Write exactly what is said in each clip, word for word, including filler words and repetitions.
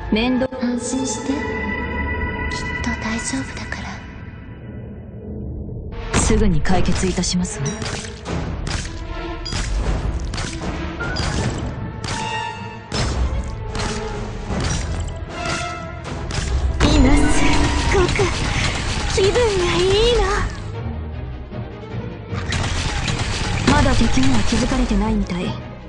面倒。 安心して、きっと大丈夫だから。 すぐに解決いたしますわ。 今すっごく気分がいいの。 まだ敵には気づかれてないみたい。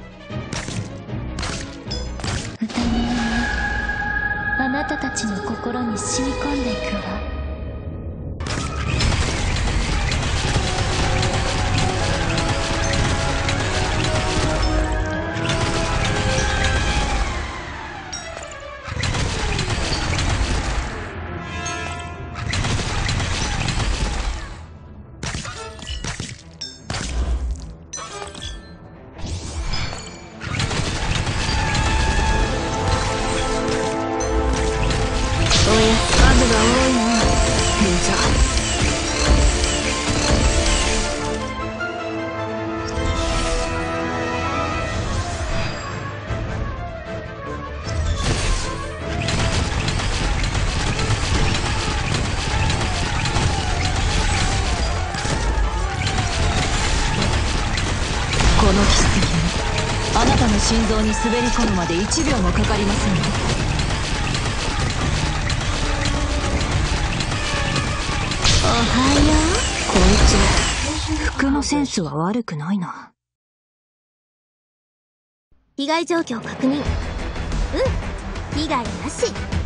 歌の音があなたたちの心に染み込んでいくわ。 この奇跡にあなたの心臓に滑り込むまでいちびょうもかかりませんよ。 おはよう。 こいつ服のセンスは悪くないな。 被害状況確認。うん、被害なし。